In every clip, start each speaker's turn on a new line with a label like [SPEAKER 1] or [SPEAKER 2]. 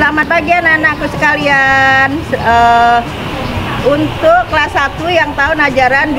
[SPEAKER 1] Selamat pagi anak-anakku sekalian. Untuk kelas 1 yang tahun ajaran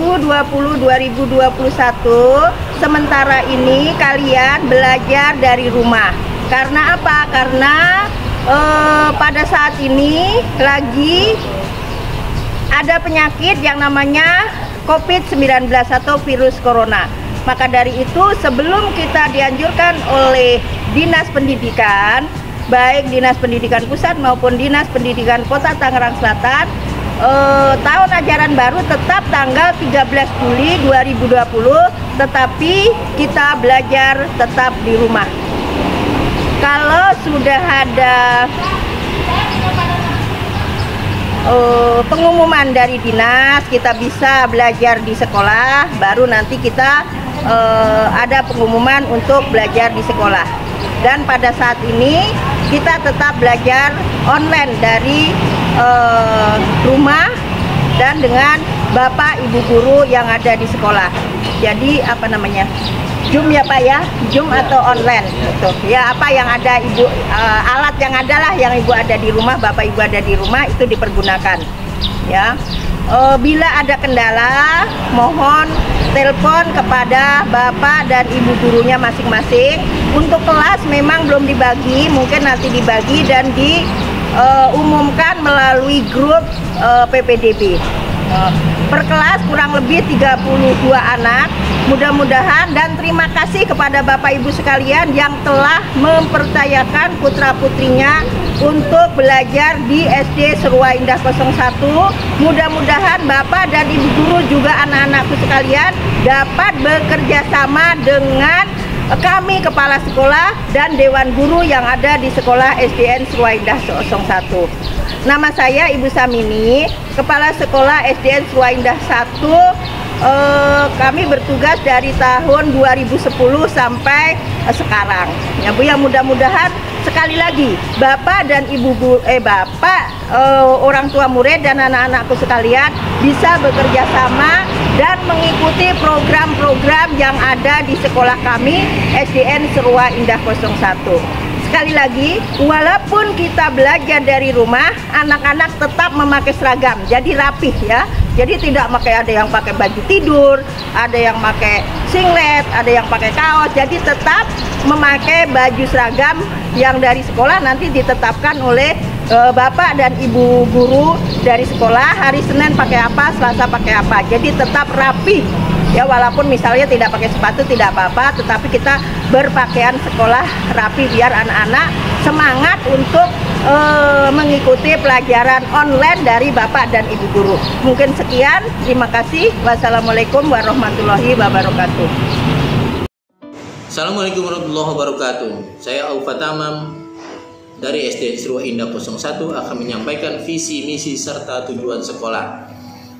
[SPEAKER 1] 2020-2021, sementara ini kalian belajar dari rumah. Karena apa? Karena pada saat ini lagi ada penyakit yang namanya COVID-19 atau virus corona. Maka dari itu, sebelum kita dianjurkan oleh Dinas Pendidikan, baik Dinas Pendidikan Pusat maupun Dinas Pendidikan Kota Tangerang Selatan, tahun ajaran baru tetap tanggal 13 Juli 2020, tetapi kita belajar tetap di rumah. Kalau sudah ada pengumuman dari dinas kita bisa belajar di sekolah, baru nanti kita ada pengumuman untuk belajar di sekolah. Dan pada saat ini kita tetap belajar online dari rumah dan dengan Bapak Ibu guru yang ada di sekolah. Jadi apa namanya, Zoom ya Pak ya, Zoom atau online gitu. Ya, apa yang ada Ibu, alat yang ada lah yang Ibu ada di rumah, Bapak Ibu ada di rumah, itu dipergunakan ya. Bila ada kendala, mohon telepon kepada Bapak dan Ibu gurunya masing-masing. Untuk kelas memang belum dibagi, mungkin nanti dibagi dan diumumkan melalui grup PPDB. Per kelas kurang lebih 32 anak. Mudah-mudahan dan terima kasih kepada Bapak Ibu sekalian yang telah mempercayakan putra-putrinya untuk belajar di SD Serua Indah 01. Mudah-mudahan Bapak dan Ibu guru juga anak-anakku sekalian dapat bekerja sama dengan kami kepala sekolah dan dewan guru yang ada di sekolah SDN Serua Indah 01. Nama saya Ibu Samini, kepala sekolah SDN Serua Indah 1. Kami bertugas dari tahun 2010 sampai sekarang ya Bu, ya. Mudah-mudahan sekali lagi Bapak dan Ibu guru, orang tua murid dan anak-anakku sekalian bisa bekerja sama dan mengikuti program-program yang ada di sekolah kami SDN Serua Indah 01. Sekali lagi, walaupun kita belajar dari rumah, anak-anak tetap memakai seragam, jadi rapih ya. Jadi tidak ada yang pakai baju tidur, ada yang pakai singlet, ada yang pakai kaos. Jadi tetap memakai baju seragam yang dari sekolah nanti ditetapkan oleh Bapak dan Ibu guru dari sekolah. Hari Senin pakai apa, Selasa pakai apa. Jadi tetap rapi. Ya, walaupun misalnya tidak pakai sepatu tidak apa-apa, tetapi kita berpakaian sekolah rapi biar anak-anak semangat untuk mengikuti pelajaran online dari Bapak dan Ibu guru. Mungkin sekian, terima kasih. Wassalamualaikum warahmatullahi wabarakatuh.
[SPEAKER 2] Assalamualaikum warahmatullahi wabarakatuh. Saya Aufa Tamam dari SDN Serua Indah 01 akan menyampaikan visi, misi, serta tujuan sekolah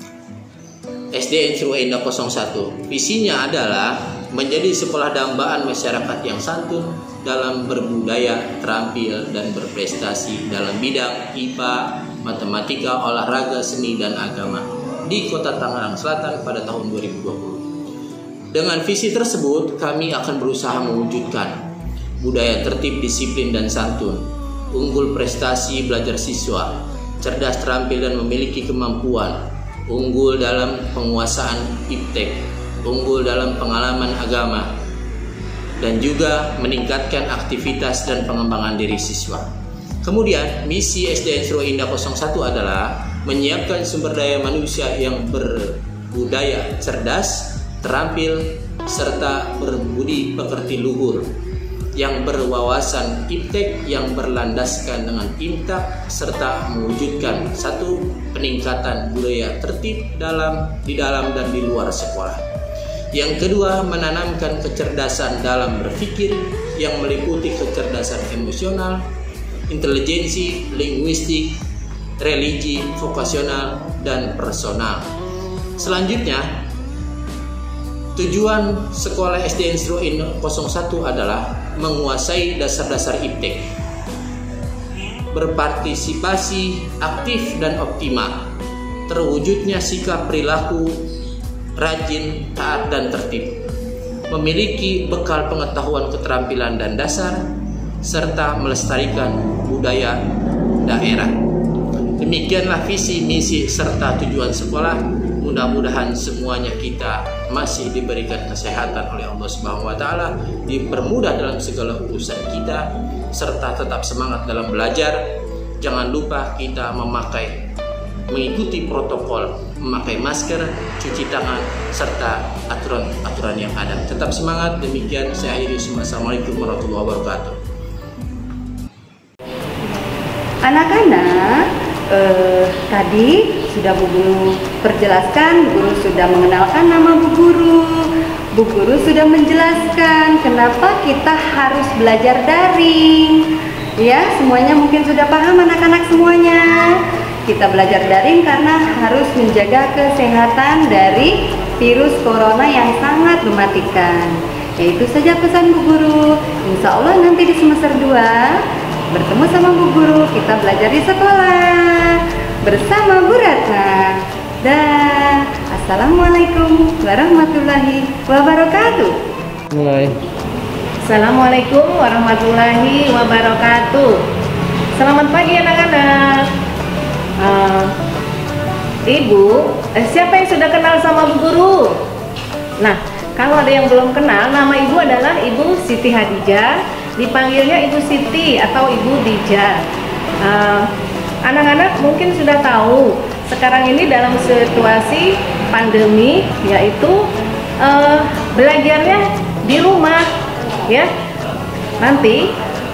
[SPEAKER 2] SDN Serua Indah 01. Visinya adalah menjadi sekolah dambaan masyarakat yang santun dalam berbudaya, terampil, dan berprestasi dalam bidang IPA, matematika, olahraga, seni, dan agama di Kota Tangerang Selatan pada tahun 2020. Dengan visi tersebut, kami akan berusaha mewujudkan budaya tertib, disiplin, dan santun, unggul prestasi belajar siswa, cerdas, terampil, dan memiliki kemampuan, unggul dalam penguasaan iptek, unggul dalam pengalaman agama, dan juga meningkatkan aktivitas dan pengembangan diri siswa. Kemudian, misi SDN Serua Indah 01 adalah menyiapkan sumber daya manusia yang berbudaya cerdas, terampil, serta berbudi pekerti luhur, yang berwawasan iptek yang berlandaskan dengan imtak, serta mewujudkan satu peningkatan budaya tertib di dalam dan di luar sekolah. Yang kedua, menanamkan kecerdasan dalam berpikir yang meliputi kecerdasan emosional, intelijensi, linguistik, religi, vokasional, dan personal. Selanjutnya, tujuan sekolah SDN Serua Indah 01 adalah menguasai dasar-dasar iptek, berpartisipasi aktif dan optimal, terwujudnya sikap perilaku rajin, taat, dan tertib, memiliki bekal pengetahuan, keterampilan, dan dasar, serta melestarikan budaya daerah. Demikianlah visi, misi, serta tujuan sekolah. Mudah-mudahan semuanya kita masih diberikan kesehatan oleh Allah Subhanahu wa Ta'ala, dipermudah dalam segala urusan kita, serta tetap semangat dalam belajar. Jangan lupa kita mengikuti protokol, memakai masker, cuci tangan, serta aturan-aturan yang ada. Tetap semangat. Demikian saya akhiri. Assalamualaikum warahmatullahi wabarakatuh.
[SPEAKER 3] Anak-anak, tadi sudah Bu Guru perjelaskan, Bu Guru sudah mengenalkan nama Bu Guru. Bu Guru sudah menjelaskan kenapa kita harus belajar daring. Ya, semuanya mungkin sudah paham anak-anak semuanya. Kita belajar daring karena harus menjaga kesehatan dari virus corona yang sangat mematikan. Ya, itu saja pesan Bu Guru. Insya Allah nanti di semester 2 bertemu sama Bu Guru, kita belajar di sekolah bersama Bu Ratna. Dah. Assalamualaikum warahmatullahi wabarakatuh.
[SPEAKER 2] Mulai.
[SPEAKER 4] Assalamualaikum warahmatullahi wabarakatuh. Selamat pagi anak-anak. Ibu, siapa yang sudah kenal sama Bu Guru? Nah, kalau ada yang belum kenal, nama Ibu adalah Ibu Siti Hadijah. Dipanggilnya Ibu Siti atau Ibu Dija. Anak-anak mungkin sudah tahu sekarang ini dalam situasi pandemi, yaitu belajarnya di rumah, ya. Nanti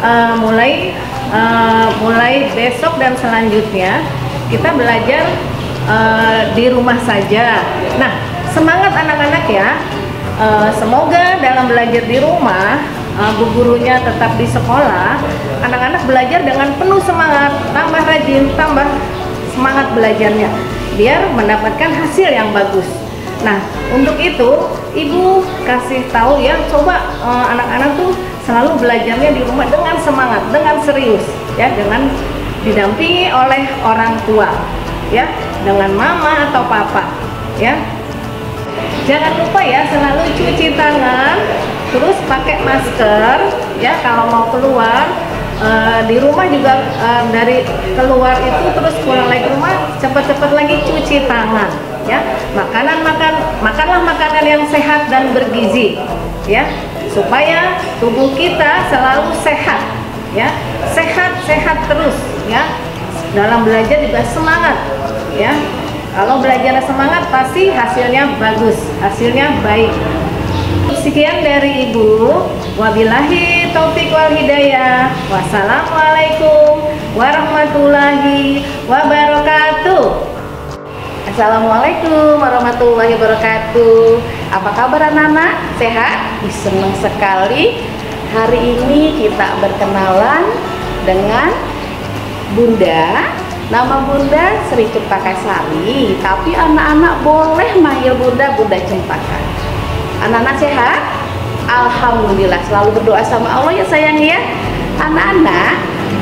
[SPEAKER 4] mulai besok dan selanjutnya kita belajar di rumah saja. Nah, semangat anak-anak ya. Semoga dalam belajar di rumah, Bu Gurunya tetap di sekolah, anak-anak belajar dengan penuh semangat, tambah rajin, tambah semangat belajarnya, biar mendapatkan hasil yang bagus. Nah, untuk itu Ibu kasih tahu ya, coba anak-anak tuh selalu belajarnya di rumah dengan semangat, dengan serius, ya, dengan didampingi oleh orang tua, ya, dengan mama atau papa, ya. Jangan lupa ya, selalu cuci tangan, terus pakai masker, ya, kalau mau keluar. Di rumah juga dari keluar itu terus pulang lagi ke rumah, cepat-cepat lagi cuci tangan, ya. Makanlah makanan yang sehat dan bergizi, ya, supaya tubuh kita selalu sehat, ya, sehat terus, ya. Dalam belajar juga semangat, ya. Kalau belajar semangat pasti hasilnya bagus, hasilnya baik. Sekian dari Ibu. Wabillahi taufik wal hidayah. Wassalamualaikum warahmatullahi wabarakatuh.
[SPEAKER 3] Assalamualaikum warahmatullahi wabarakatuh. Apa kabar anak-anak? Sehat? Senang sekali. Hari ini kita berkenalan dengan Bunda. Nama Bunda Sri Cempaka Sari, tapi anak-anak boleh manggil Bunda Cempaka. Anak-anak sehat? Alhamdulillah, selalu berdoa sama Allah ya sayang ya. Anak-anak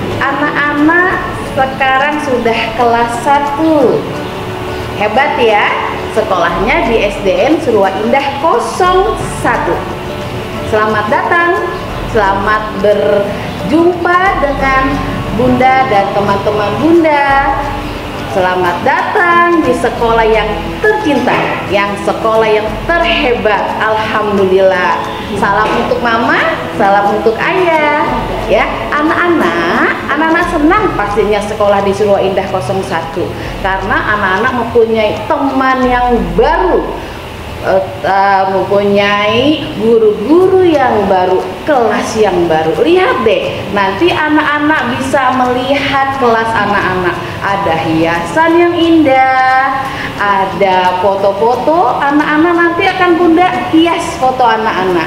[SPEAKER 3] sekarang sudah kelas 1. Hebat ya, sekolahnya di SDN Surua Indah 01. Selamat datang, selamat berjumpa dengan Bunda dan teman-teman Bunda. Selamat datang di sekolah yang tercinta, yang sekolah yang terhebat. Alhamdulillah. Salam untuk mama, salam untuk ayah. Ya, anak-anak senang pastinya sekolah di Surua Indah 01 karena anak-anak mempunyai teman yang baru. Mempunyai guru-guru yang baru, kelas yang baru. Lihat deh, nanti anak-anak bisa melihat kelas anak-anak. Ada hiasan yang indah, ada foto-foto anak-anak, nanti akan Bunda hias foto anak-anak.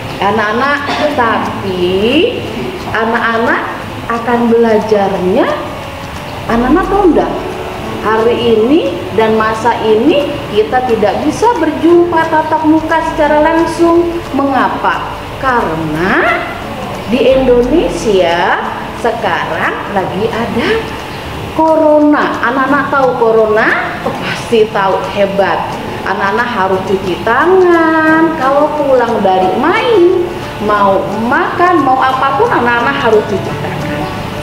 [SPEAKER 3] Tapi anak-anak akan belajarnya, anak-anak tahu enggak? Hari ini dan masa ini kita tidak bisa berjumpa tatap muka secara langsung. Mengapa? Karena di Indonesia sekarang lagi ada corona. Anak-anak tahu corona? Pasti tahu, hebat. Anak-anak harus cuci tangan. Kalau pulang dari main, mau makan, mau apapun, anak-anak harus cuci tangan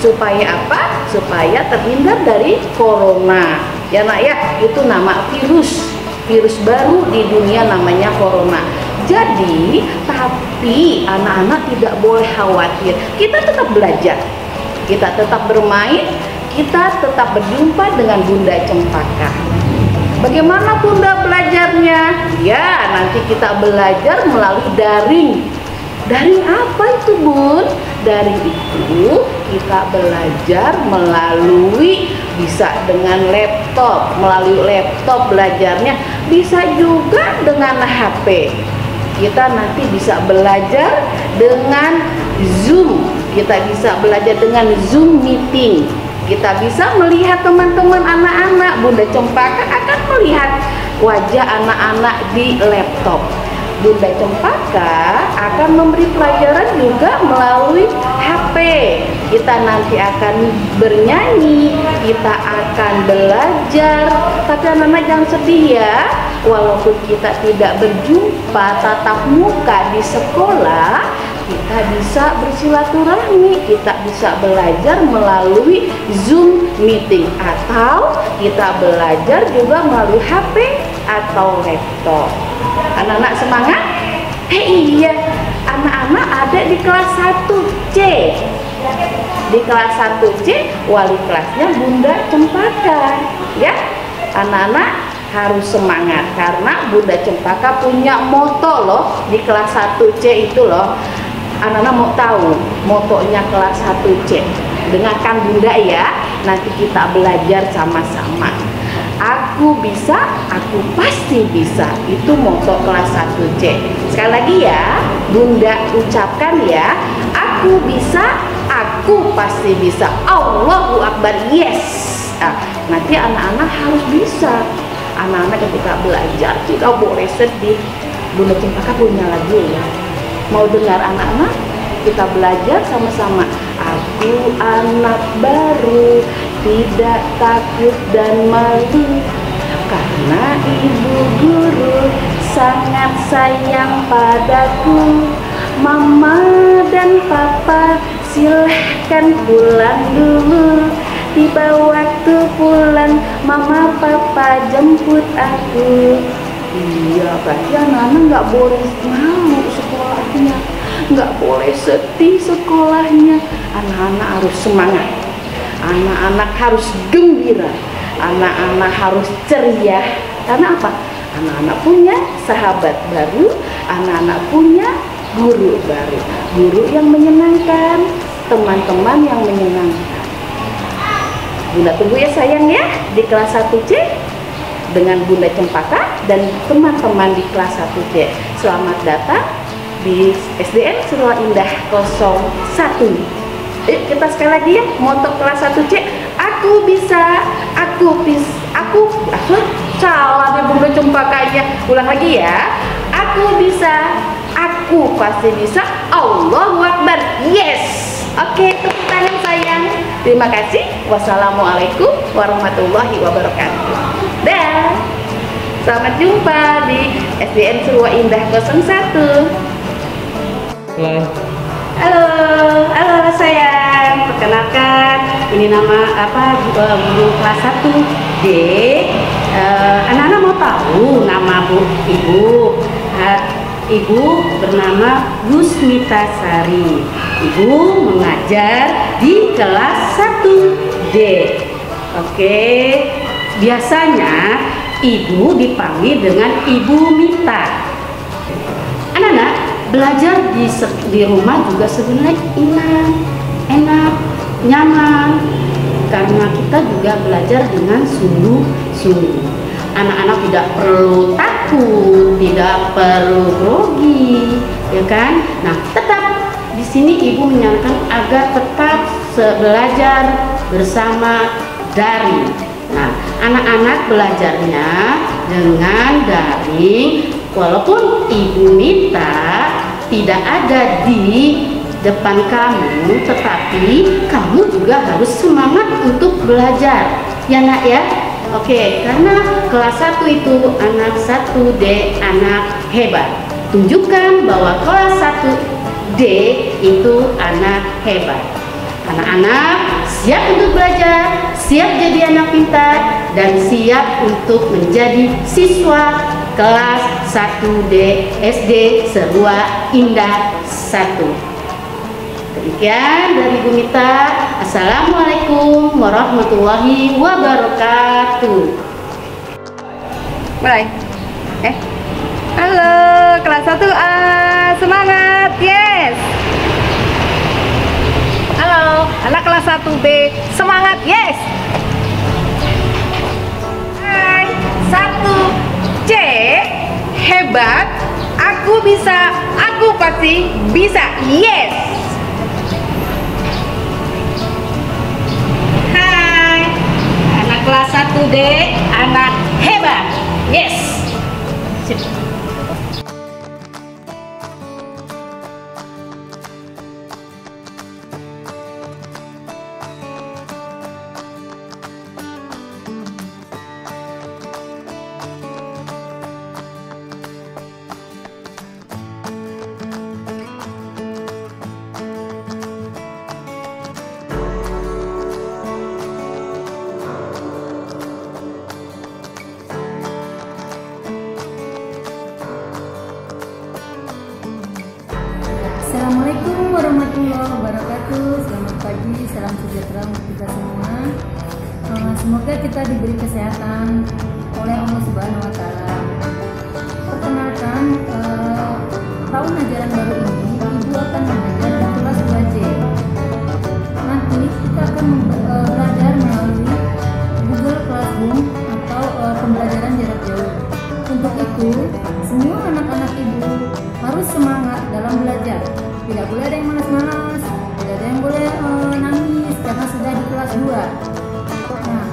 [SPEAKER 4] Supaya apa? Supaya terhindar dari corona. Ya nak ya, itu nama virus baru di dunia namanya corona. Jadi, tapi anak-anak tidak boleh khawatir. Kita tetap belajar, kita tetap bermain, kita tetap berjumpa dengan Bunda Cempaka. Bagaimana Bunda belajarnya? Ya, nanti kita belajar melalui daring. Daring apa itu, Bun? Daring itu kita belajar melalui, bisa dengan laptop, melalui laptop belajarnya, bisa juga dengan HP. Kita nanti bisa belajar dengan Zoom, kita bisa belajar dengan Zoom meeting. Kita bisa melihat teman-teman anak-anak. Bunda Cempaka akan melihat wajah anak-anak di laptop. Bunda Cempaka akan memberi pelajaran juga melalui HP. Kita nanti akan bernyanyi, kita akan belajar. Tapi anak-anak jangan sedih ya. Walaupun kita tidak berjumpa tatap muka di sekolah, kita bisa bersilaturahmi, kita bisa belajar melalui Zoom meeting, atau kita belajar juga melalui HP atau laptop. Anak-anak semangat? Iya, anak-anak ada di kelas 1C. Di kelas 1C, wali kelasnya Bunda Cempaka. Ya, anak-anak harus semangat karena Bunda Cempaka punya moto loh di kelas 1C itu loh. Anak-anak mau tahu motonya kelas 1C? Dengarkan Bunda ya, nanti kita belajar sama-sama. Aku bisa, aku pasti bisa. Itu moto kelas 1C. Sekali lagi ya, Bunda ucapkan ya. Aku bisa, aku pasti bisa. Allahu Akbar, yes. Nah, nanti anak-anak harus bisa. Anak-anak ketika belajar tidak boleh sedih. Bunda Cempaka punya lagu ya. Mau dengar anak-anak? Kita belajar sama-sama. Aku anak baru, tidak takut dan malu, karena ibu guru sangat sayang padaku. Mama dan papa silahkan pulang dulu. Tiba waktu pulang, mama papa jemput aku. Iya, berarti anak-anak nggak boleh mau sekolahnya, nggak boleh sedih sekolahnya. Anak-anak harus semangat, anak-anak harus gembira, anak-anak harus ceria. Karena apa? Anak-anak punya sahabat baru, anak-anak punya guru baru, guru yang menyenangkan, teman-teman yang menyenangkan. Bunda tunggu ya sayang ya di kelas 1C dengan Bunda Cempaka dan teman-teman di kelas 1C. Selamat datang di SDN Surau Indah 01. Kita sekali lagi ya, moto kelas 1C. Aku bisa, aku salah deh Bunda Cempakanya. Ulang lagi ya. Aku bisa, aku pasti bisa. Allahu Akbar, yes. Oke, tepuk tangan sayang. Terima kasih. Wassalamualaikum warahmatullahi wabarakatuh. Dan selamat jumpa di SDN Surau Indah 01.
[SPEAKER 3] Halo sayang. Perkenalkan, ini nama guru kelas 1D. Anak-anak mau tahu nama ibu? Ibu bernama Gusmita Sari. Ibu mengajar di kelas 1D. Oke. Biasanya ibu dipanggil dengan Ibu Mita. Anak-anak belajar di rumah juga sebenarnya enak, nyaman, karena kita juga belajar dengan sungguh-sungguh. Anak-anak tidak perlu takut, tidak perlu grogi, ya kan? Nah, tetap di sini ibu menyarankan agar tetap belajar bersama daring. Nah, anak-anak belajarnya dengan daring, walaupun Ibu Mita tidak ada di depan kamu, tetapi kamu juga harus semangat untuk belajar, ya nak ya. Oke, karena kelas 1 itu anak 1D, anak hebat. Tunjukkan bahwa kelas 1D itu anak hebat.
[SPEAKER 5] Anak-anak siap untuk belajar, siap jadi anak pintar, dan siap untuk menjadi siswa kelas 1D SD Serua Indah 1. Demikian dari Bu Mita. Assalamualaikum warahmatullahi wabarakatuh.
[SPEAKER 3] Mulai. Halo, kelas 1A, semangat, yes.
[SPEAKER 4] Halo, anak kelas 1B, semangat, yes. Hai, 1C, hebat, aku bisa, aku pasti bisa, yes.
[SPEAKER 5] Hai, anak kelas 1D, anak hebat, yes. Sip.
[SPEAKER 6] Assalamualaikum warahmatullahi wabarakatuh. Selamat pagi, salam sejahtera untuk kita semua. Semoga kita diberi kesehatan oleh Allah Subhanahu wa Ta'ala. Perkenalkan, tahun ajaran baru ini Ibu akan mengajar di kelas 2C. Nanti kita akan belajar melalui Google Classroom atau pembelajaran jarak jauh. Untuk itu, semua anak-anak Ibu harus semangat dalam belajar. Tidak boleh ada yang malas-malas, tidak ada yang boleh nangis karena sudah di kelas 2. Nah,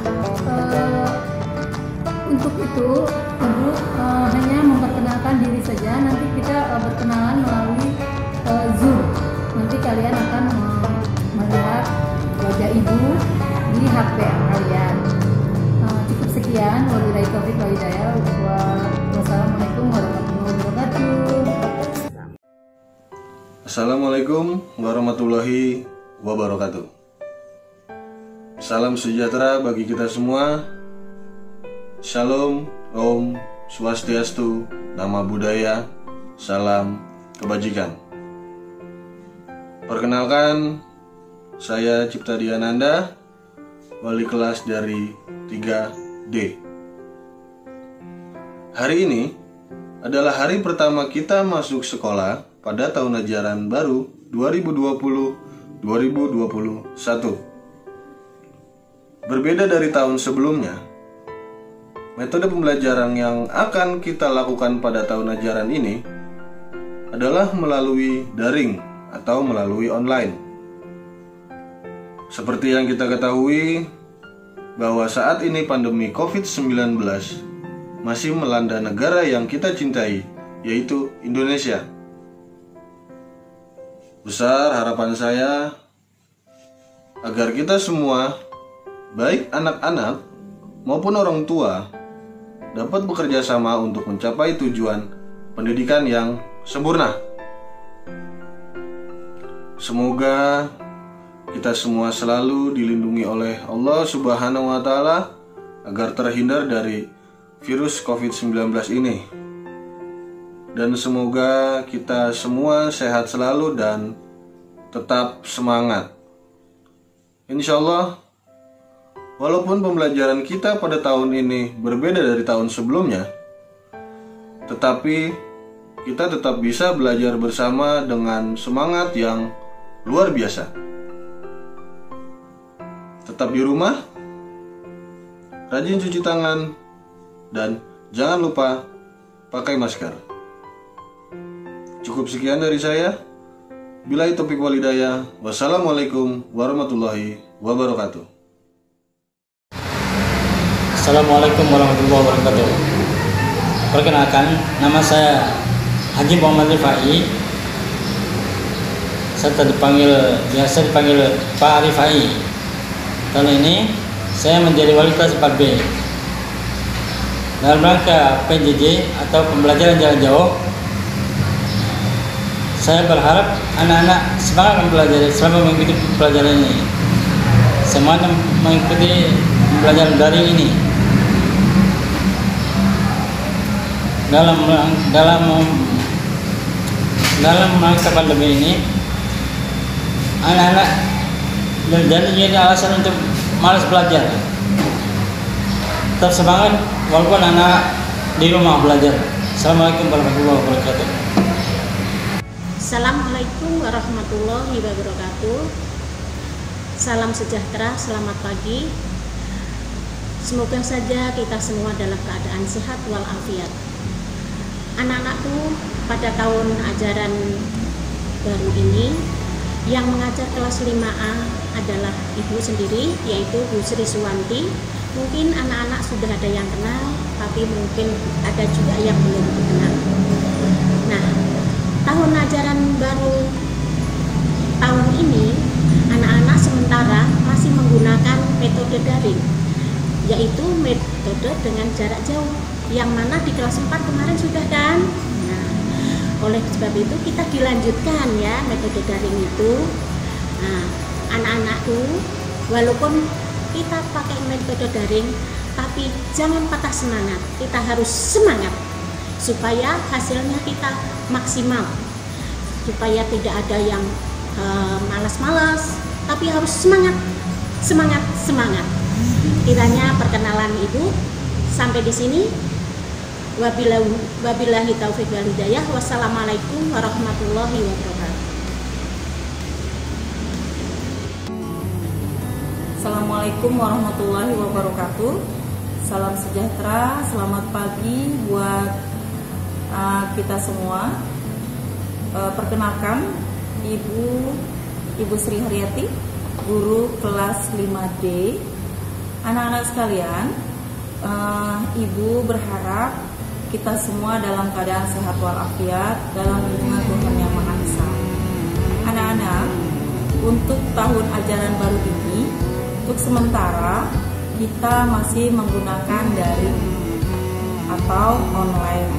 [SPEAKER 6] untuk itu Ibu hanya memperkenalkan diri saja. Nanti kita berkenalan melalui Zoom. Nanti kalian akan melihat wajah Ibu di HP kalian. Cukup sekian. Wabillahi taufiq wal hidayah. Wassalamualaikum warahmatullahi wabarakatuh.
[SPEAKER 7] Assalamualaikum warahmatullahi wabarakatuh. Salam sejahtera bagi kita semua. Shalom, Om Swastiastu, Nama Budaya, Salam Kebajikan. Perkenalkan, saya Cipta Diananda, wali kelas dari 3D. Hari ini adalah hari pertama kita masuk sekolah pada tahun ajaran baru 2020-2021. Berbeda dari tahun sebelumnya, metode pembelajaran yang akan kita lakukan pada tahun ajaran ini adalah melalui daring atau melalui online. Seperti yang kita ketahui bahwa saat ini pandemi COVID-19 masih melanda negara yang kita cintai, yaitu Indonesia. Besar harapan saya agar kita semua, baik anak-anak maupun orang tua, dapat bekerja sama untuk mencapai tujuan pendidikan yang sempurna. Semoga kita semua selalu dilindungi oleh Allah Subhanahu wa Ta'ala agar terhindar dari virus COVID-19 ini. Dan semoga kita semua sehat selalu dan tetap semangat. Insya Allah, walaupun pembelajaran kita pada tahun ini berbeda dari tahun sebelumnya, tetapi kita tetap bisa belajar bersama dengan semangat yang luar biasa. Tetap di rumah, rajin cuci tangan, dan jangan lupa pakai masker. Cukup sekian dari saya. Billahi taufiq wal hidayah. Wassalamualaikum warahmatullahi wabarakatuh.
[SPEAKER 8] Assalamualaikum warahmatullahi wabarakatuh. Perkenalkan, nama saya Haji Muhammad Rifai. Saya biasa dipanggil Pak Rifai. Tahun ini saya menjadi wali kelas 4B. Dalam rangka PJJ atau pembelajaran jarak jauh, saya berharap anak-anak semangat mempelajari selama mengikuti pelajaran ini. Semuanya mengikuti pelajaran daring ini. Dalam masa pandemi ini, anak-anak jadi alasan untuk malas belajar. Tetap semangat walaupun anak di rumah belajar. Assalamualaikum warahmatullahi wabarakatuh.
[SPEAKER 5] Assalamualaikum warahmatullahi wabarakatuh. Salam sejahtera, selamat pagi. Semoga saja kita semua dalam keadaan sehat walafiat. Anak-anakku, pada tahun ajaran baru ini yang mengajar kelas 5A adalah ibu sendiri, yaitu Bu Sri Suwanti. Mungkin anak-anak sudah ada yang kenal, tapi mungkin ada juga yang belum kenal. Nah, tahun ajaran baru tahun ini, anak-anak sementara masih menggunakan metode daring, yaitu metode dengan jarak jauh, yang mana di kelas 4 kemarin sudah kan. Nah, oleh sebab itu kita dilanjutkan ya metode daring itu. Nah, anak-anakku, walaupun kita pakai metode daring, tapi jangan patah semangat. Kita harus semangat supaya hasilnya kita maksimal, supaya tidak ada yang malas-malas, tapi harus semangat. Kiranya perkenalan ibu sampai di sini. Wabillahi taufiq wal hidayah. Wassalamualaikum warahmatullahi wabarakatuh.
[SPEAKER 9] Assalamualaikum warahmatullahi wabarakatuh. Salam sejahtera, selamat pagi buat kita semua. Perkenalkan, Ibu Sri Haryati, guru kelas 5D. Anak-anak sekalian, Ibu berharap kita semua dalam keadaan sehat walafiat dalam lindungan Tuhan Yang Maha Esa. Anak-anak, untuk tahun ajaran baru ini, untuk sementara kita masih menggunakan daring atau online.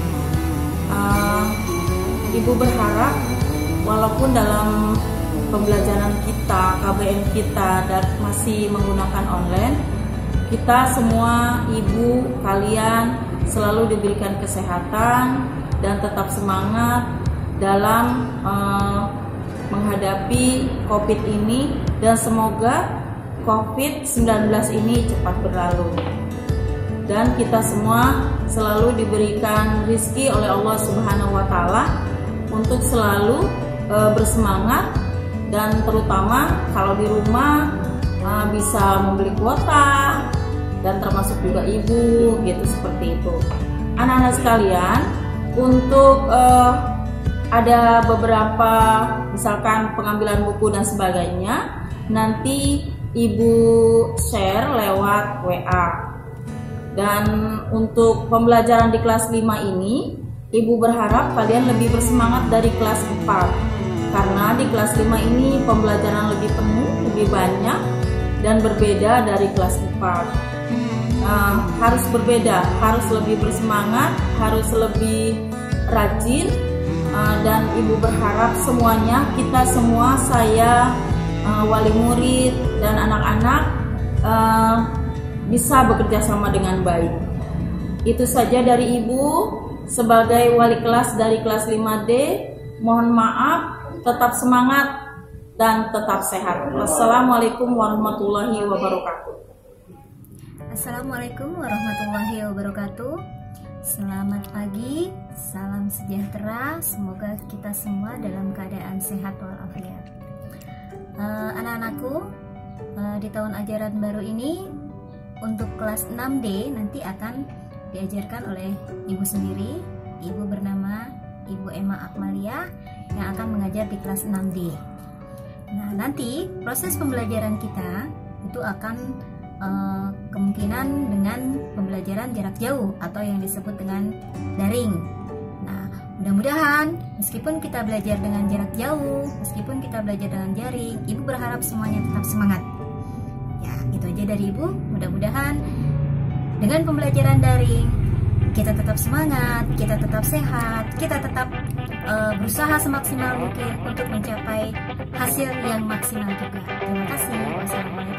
[SPEAKER 9] Ibu berharap walaupun dalam pembelajaran kita, KBM kita masih menggunakan online, kita semua, ibu, kalian selalu diberikan kesehatan dan tetap semangat dalam menghadapi COVID ini, dan semoga COVID-19 ini cepat berlalu dan kita semua selalu diberikan rezeki oleh Allah Subhanahu wa Ta'ala untuk selalu bersemangat, dan terutama kalau di rumah bisa membeli kuota, dan termasuk juga ibu gitu, seperti itu. Anak-anak sekalian, untuk ada beberapa misalkan pengambilan buku dan sebagainya, nanti ibu share lewat WA. Dan untuk pembelajaran di kelas 5 ini, ibu berharap kalian lebih bersemangat dari kelas 4, karena di kelas 5 ini pembelajaran lebih penuh, lebih banyak dan berbeda dari kelas 4. Harus berbeda, harus lebih bersemangat, harus lebih rajin, dan ibu berharap semuanya, kita semua, saya, wali murid dan anak-anak bisa bekerja sama dengan baik. Itu saja dari ibu sebagai wali kelas dari kelas 5D. Mohon maaf, tetap semangat dan tetap sehat. Wassalamualaikum warahmatullahi wabarakatuh.
[SPEAKER 6] Assalamualaikum warahmatullahi wabarakatuh. Selamat pagi, salam sejahtera. Semoga kita semua dalam keadaan sehat walafiat. Anak-anakku, di tahun ajaran baru ini untuk kelas 6D nanti akan diajarkan oleh ibu sendiri. Ibu bernama Ibu Emma Akmalia yang akan mengajar di kelas 6D. Nah, nanti proses pembelajaran kita itu akan kemungkinan dengan pembelajaran jarak jauh atau yang disebut dengan daring. Nah, mudah-mudahan meskipun kita belajar dengan jarak jauh, meskipun kita belajar dengan daring, ibu berharap semuanya tetap semangat. Ya, itu aja dari ibu. Mudah-mudahan dengan pembelajaran daring kita tetap semangat, kita tetap sehat, kita tetap berusaha semaksimal mungkin untuk mencapai hasil yang maksimal juga. Terima kasih. Wassalamualaikum.